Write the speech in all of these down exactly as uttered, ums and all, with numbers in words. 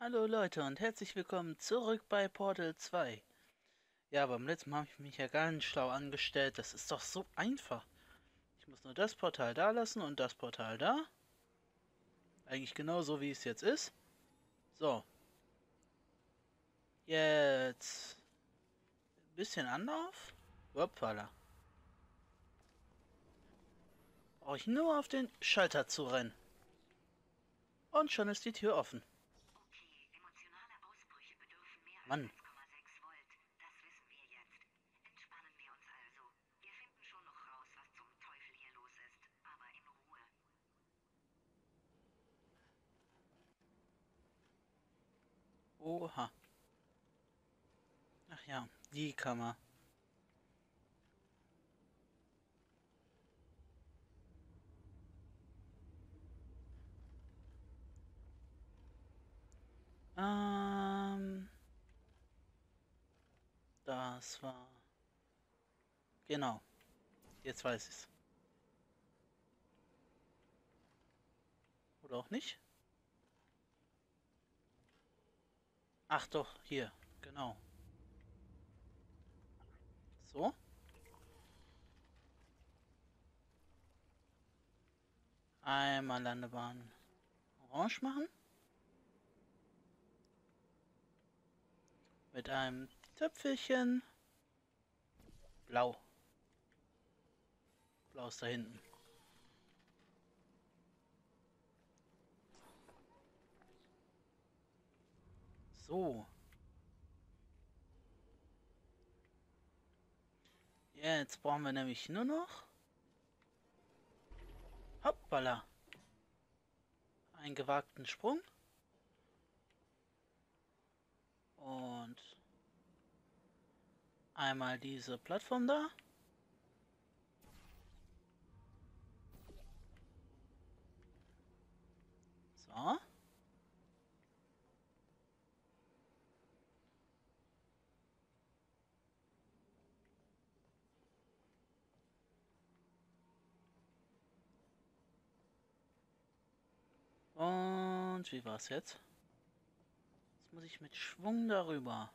Hallo Leute und herzlich willkommen zurück bei Portal zwei. Ja, beim letzten Mal habe ich mich ja ganz schlau angestellt. Das ist doch so einfach. Ich muss nur das Portal da lassen und das Portal da. Eigentlich genauso wie es jetzt ist. So. Jetzt ein bisschen Anlauf. Hoppala. Brauche ich nur auf den Schalter zu rennen. Und schon ist die Tür offen. Okay, emotionale Ausbrüche bedürfen mehr als Mann. eins Komma sechs Volt. Das wissen wir jetzt. Entspannen wir uns also. Wir finden schon noch raus, was zum Teufel hier los ist. Aber in Ruhe. Oha. Ach ja, die Kammer. Ähm... Das war... Genau. Jetzt weiß ich's. Oder auch nicht? Ach doch, hier. Genau. So. Einmal Landebahn orange machen. Mit einem Töpfelchen. Blau. Blau ist da hinten. So. Jetzt brauchen wir nämlich nur noch... Hoppala. Einen gewagten Sprung. Und... Einmal diese Plattform da. So. Und wie war's jetzt? Jetzt muss ich mit Schwung darüber.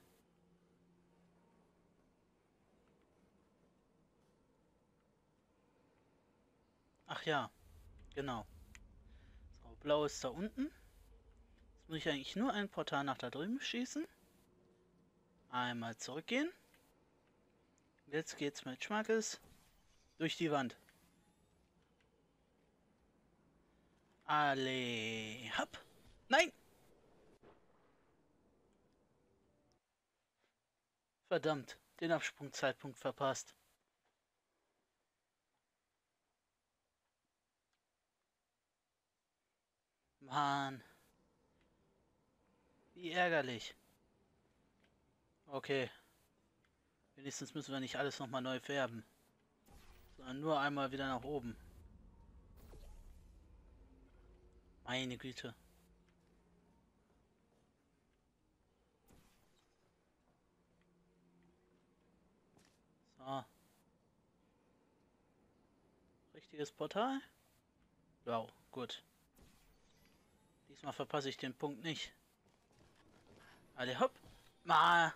Ach ja, genau. So, blau ist da unten. Jetzt muss ich eigentlich nur ein Portal nach da drüben schießen. Einmal zurückgehen. Jetzt geht's mit Schmackes durch die Wand. Alle, hopp. Nein! Verdammt, den Absprungzeitpunkt verpasst. Mann. Wie ärgerlich. Okay. Wenigstens müssen wir nicht alles nochmal neu färben. Sondern nur einmal wieder nach oben. Meine Güte. So. Richtiges Portal? Blau, gut. Diesmal verpasse ich den Punkt nicht. Alle hopp. Ma.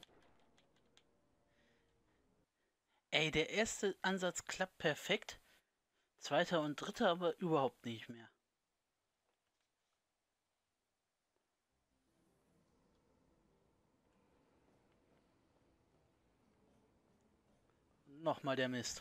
Ey, der erste Ansatz klappt perfekt. Zweiter und dritter aber überhaupt nicht mehr. Nochmal der Mist.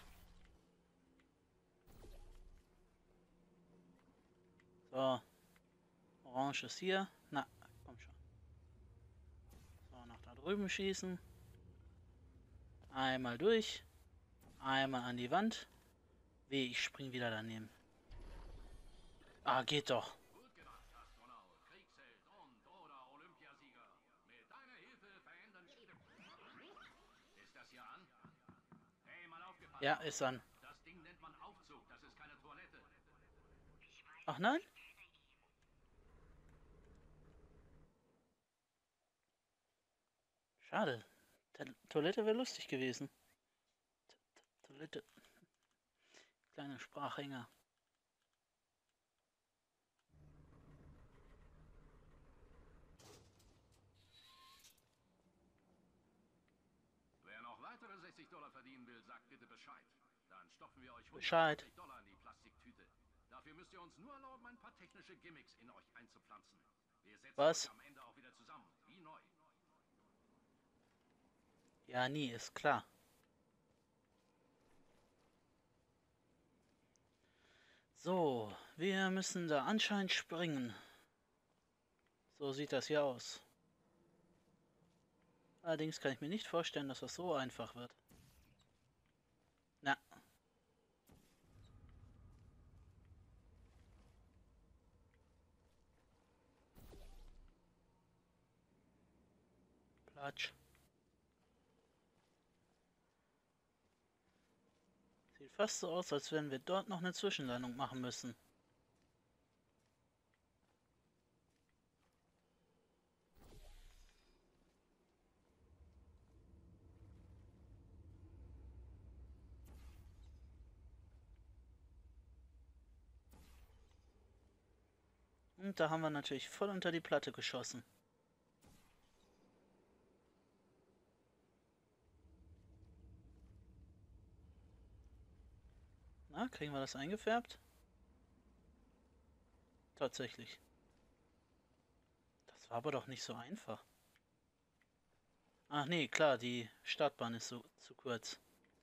So. Orange ist hier. Na, komm schon. So, nach da drüben schießen. Einmal durch. Einmal an die Wand. Weh, ich spring wieder daneben. Ah, geht doch. Gut gemacht, Astronaut, Kriegsheld und oder Olympiasieger. Mit deiner Hilfe verändern wir... Ist das hier an? Hey, mal aufgepasst. Ja, ist an. Das Ding nennt man Aufzug, das ist keine Toilette. Ich weiß, Ach nein? ich kenne ihn. Schade. To Toilette wäre lustig gewesen. T -t Toilette. Kleiner Sprachhänger. dreißig Dollar verdienen will, sagt bitte Bescheid. Dann stopfen wir euch Bescheid. hundertzwanzig Dollar in die Plastiktüte. Dafür müsst ihr uns nur erlauben, ein paar technische Gimmicks in euch einzupflanzen. Wir setzen Was? euch am Ende auch wieder zusammen, wie neu. Ja, nie, ist klar. So, wir müssen da anscheinend springen. So sieht das hier aus. Allerdings kann ich mir nicht vorstellen, dass das so einfach wird. Na. Platsch. Sieht fast so aus, als wenn wir dort noch eine Zwischenlandung machen müssen. Und da haben wir natürlich voll unter die Platte geschossen. Na, kriegen wir das eingefärbt? Tatsächlich. Das war aber doch nicht so einfach. Ach nee, klar, die Startbahn ist so zu kurz.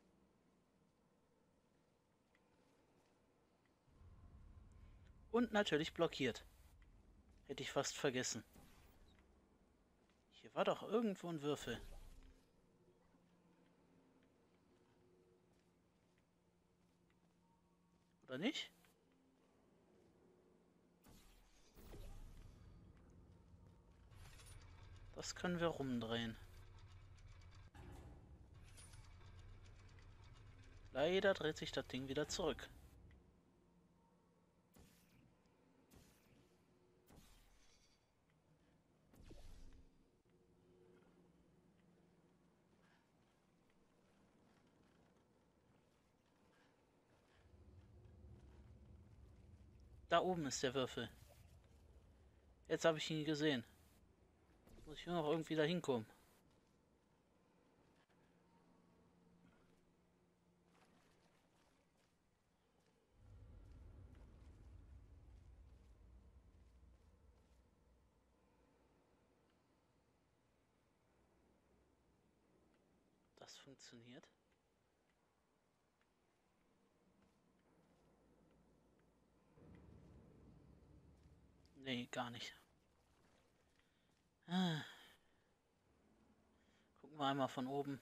Und natürlich blockiert. Hätte ich fast vergessen. Hier war doch irgendwo ein Würfel. Oder nicht? Das können wir rumdrehen. Leider dreht sich das Ding wieder zurück. Da oben ist der Würfel. Jetzt habe ich ihn gesehen. Muss ich nur noch irgendwie da hinkommen. Das funktioniert. Nee, gar nicht. Ah. Gucken wir einmal von oben.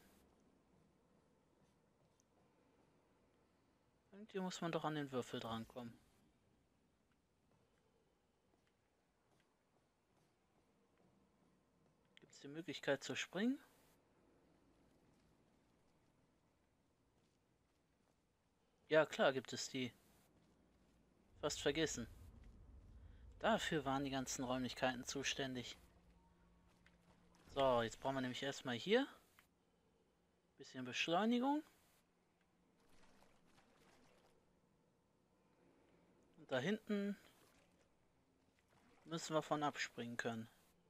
Irgendwie muss man doch an den Würfel drankommen. Gibt es die Möglichkeit zu springen? Ja, klar gibt es die. Fast vergessen. Dafür waren die ganzen Räumlichkeiten zuständig. So, jetzt brauchen wir nämlich erstmal hier bisschen Beschleunigung. Und da hinten müssen wir von abspringen können.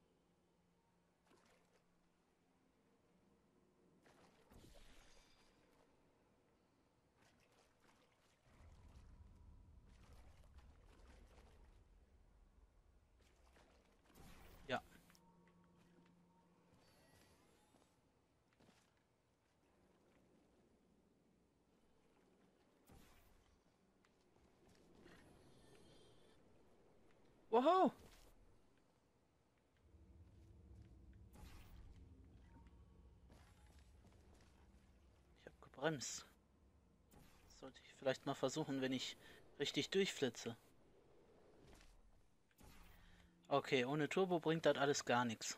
Ja. Wow. Ich habe gebremst. Das sollte ich vielleicht mal versuchen, wenn ich richtig durchflitze. Okay, ohne Turbo bringt das alles gar nichts.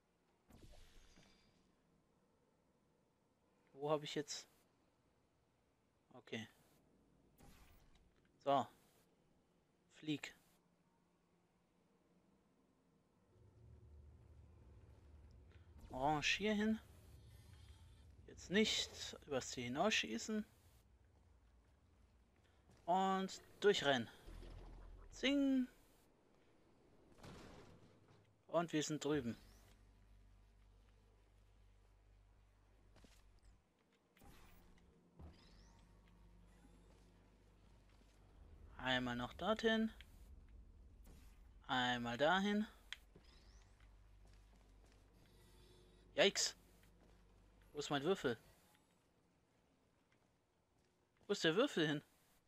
Wo habe ich jetzt... Okay. So. Flieg. Orange hier hin. Jetzt nicht übers Ziel hinausschießen. Und durchrennen. Zing. Und wir sind drüben. Einmal noch dorthin. Einmal dahin. Yikes. Wo ist mein Würfel? Wo ist der Würfel hin?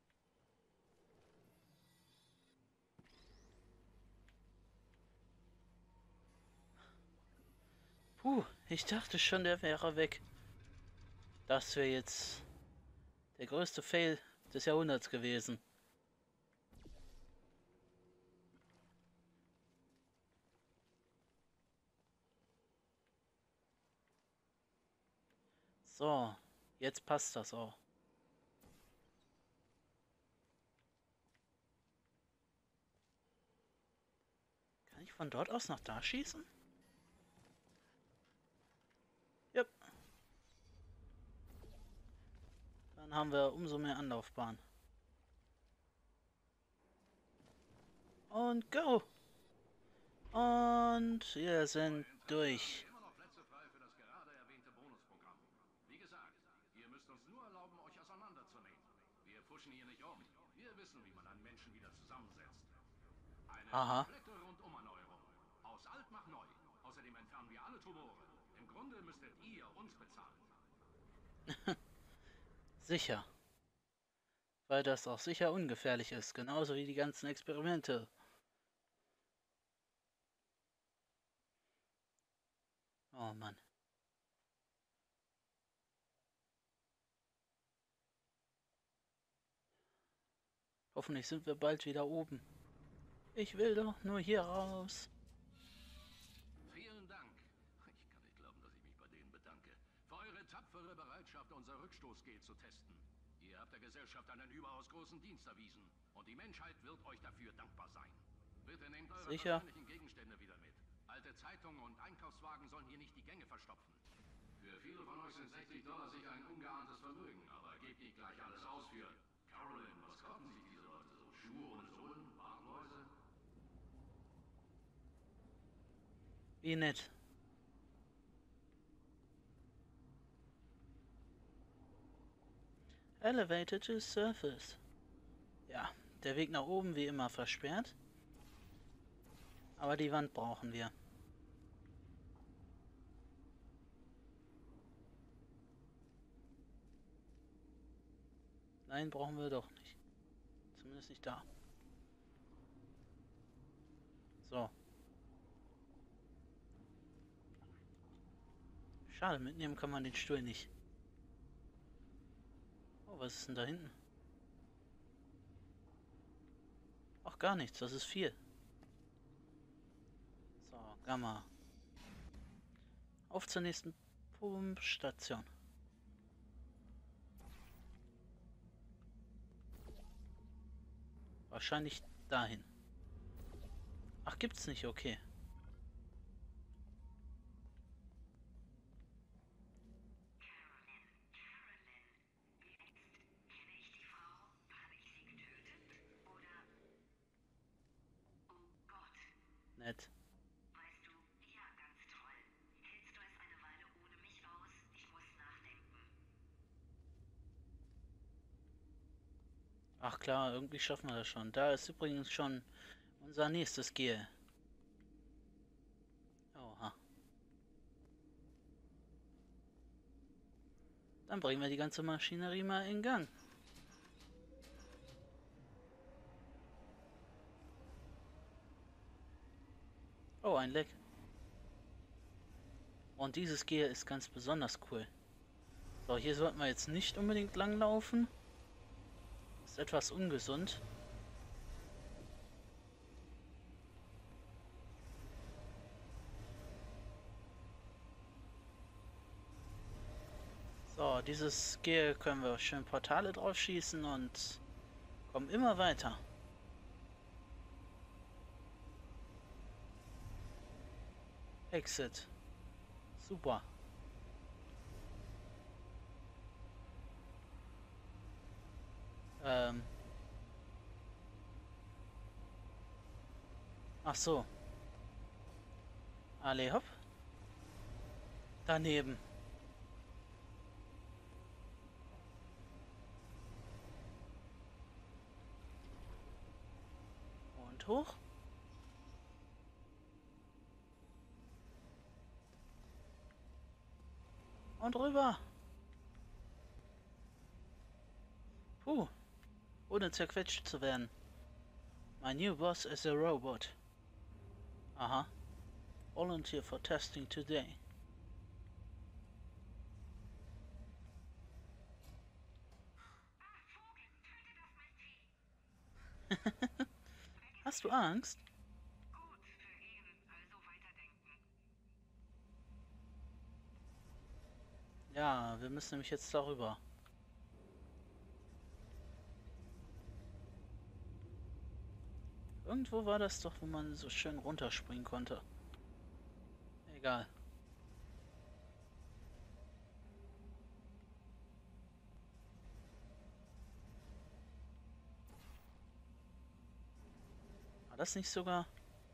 Puh, ich dachte schon, der wäre weg. Das wäre jetzt der größte Fail des Jahrhunderts gewesen. So, jetzt passt das auch. Kann ich von dort aus nach da schießen? Yep. Dann haben wir umso mehr Anlaufbahn. Und go! Und wir sind durch. Immer noch Plätze frei für das gerade erwähnte Bonusprogramm. Wie gesagt, ihr müsst uns nur erlauben, euch auseinanderzunehmen. Wir pushen hier nicht um. Wir wissen, wie man einen Menschen wieder zusammensetzt. Eine Aha. komplette Rundumerneuerung. Aus alt nach neu. Außerdem entfernen wir alle Tumore. Im Grunde müsstet ihr uns bezahlen. Sicher. Weil das auch sicher ungefährlich ist, genauso wie die ganzen Experimente. Oh Mann. Hoffentlich sind wir bald wieder oben. Ich will doch nur hier raus. Vielen Dank. Ich kann nicht glauben, dass ich mich bei denen bedanke. Für eure tapfere Bereitschaft, unser Rückstoßgel zu testen. Ihr habt der Gesellschaft einen überaus großen Dienst erwiesen. Und die Menschheit wird euch dafür dankbar sein. Bitte nehmt eure Sicher. persönlichen Gegenstände wieder mit. Alte Zeitungen und Einkaufswagen sollen hier nicht die Gänge verstopfen. Für viele von euch sind sechzig Dollar sicher ein ungeahntes Vermögen, aber gebt nicht gleich alles aus für... Carolyn, was kaufen sich diese Leute so? Schuhe ohne Sohlen? Warnläuse? Wie nett. Elevator to surface. Ja, der Weg nach oben wie immer versperrt. Aber die Wand brauchen wir. Nein, brauchen wir doch nicht. Zumindest nicht da. So. Schade, mitnehmen kann man den Stuhl nicht. Oh, was ist denn da hinten? Ach, gar nichts, das ist viel. So, Gamma. Auf zur nächsten Pumpstation. Wahrscheinlich dahin. Ach, gibt's nicht, okay. Carolyn, Carolyn. Jetzt kenne ich die Frau. Habe ich sie getötet? Oder... Oh Gott. Nett. Weißt du, ja, ganz toll. Hältst du es eine Weile ohne mich aus? Ich muss nachdenken. Ach klar, irgendwie schaffen wir das schon. Da ist übrigens schon unser nächstes Gel. Oha. Dann bringen wir die ganze Maschinerie mal in Gang. Oh, ein Leck. Und dieses Gel ist ganz besonders cool. So, hier sollten wir jetzt nicht unbedingt langlaufen. Ist etwas ungesund. So, dieses Gel können wir schön Portale drauf schießen und kommen immer weiter. Exit. Super. Ähm. Ach so. Alle hopp. Daneben. Und hoch. Und rüber. Puh. Ohne zerquetscht zu werden. My new boss is a robot. Aha. Volunteer for testing today. Hast du Angst? Gut für ihn, also weiterdenken. Ja, wir müssen nämlich jetzt darüber. Irgendwo war das doch, wo man so schön runterspringen konnte. Egal. War das nicht sogar?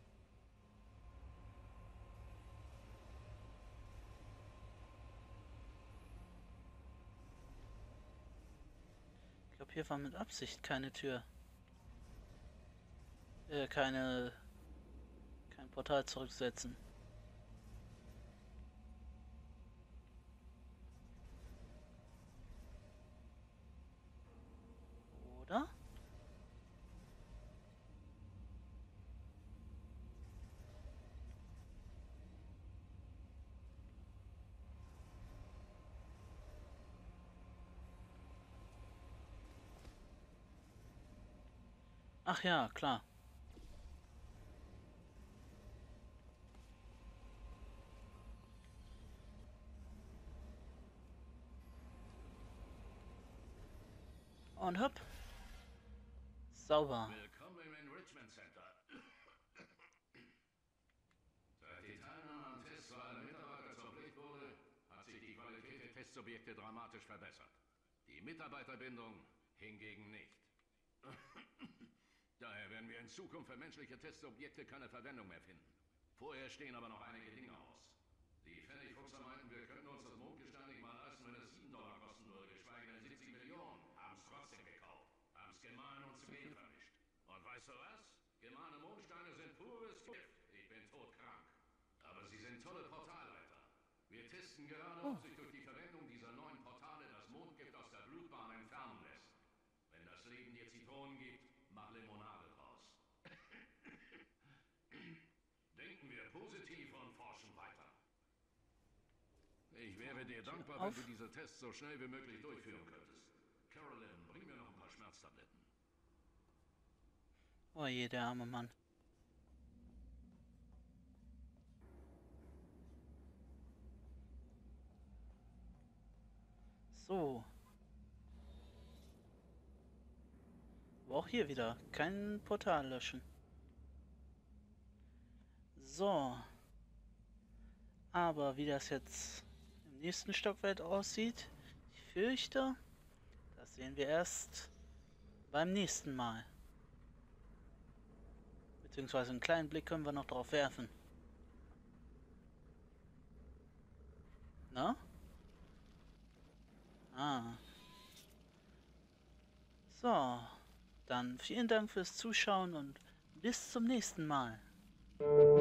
Ich glaube, hier war mit Absicht keine Tür. Äh, keine... kein Portal zurücksetzen. Oder? Ach ja, klar. Und hopp. Sauber. Willkommen im Enrichment Center. Seit die Teilnahme am Test für alle Mitarbeiter zur Pflicht wurde, hat sich die Qualität der Testsubjekte dramatisch verbessert. Die Mitarbeiterbindung hingegen nicht. Daher werden wir in Zukunft für menschliche Testsubjekte keine Verwendung mehr finden. Vorher stehen aber noch einige Dinge aus. Die Pfennigfuchser meinten, wir könnten uns das Mondgestein nicht mal leisten, wenn es sieben Dollar kosten würde, geschweige denn siebzig Millionen. Haben es trotzdem gekauft. Haben es gemahlen und zu Gehen vermischt. Und weißt du was? Gemahlene Mondsteine sind pures Gift. Ich bin todkrank. Aber sie sind tolle Portalleiter. Wir testen gerade, ob sich durch die Verwendung dieser neuen Portale das Mondgift aus der Blutbahn entfernen lässt. Wenn das Leben dir Zitronen gibt, mach Limonade draus. Denken wir positiv und forschen weiter. Ich wäre dir dankbar, wenn du diese Tests so schnell wie möglich durchführen könntest. Carolyn, bring mir noch ein paar Schmerztabletten. Oh je, der arme Mann. So. Aber auch hier wieder kein Portal löschen. So. Aber wie das jetzt im nächsten Stockwerk aussieht, ich fürchte, das sehen wir erst beim nächsten Mal. Beziehungsweise einen kleinen Blick können wir noch drauf werfen. Na? Ah. So. Dann vielen Dank fürs Zuschauen und bis zum nächsten Mal.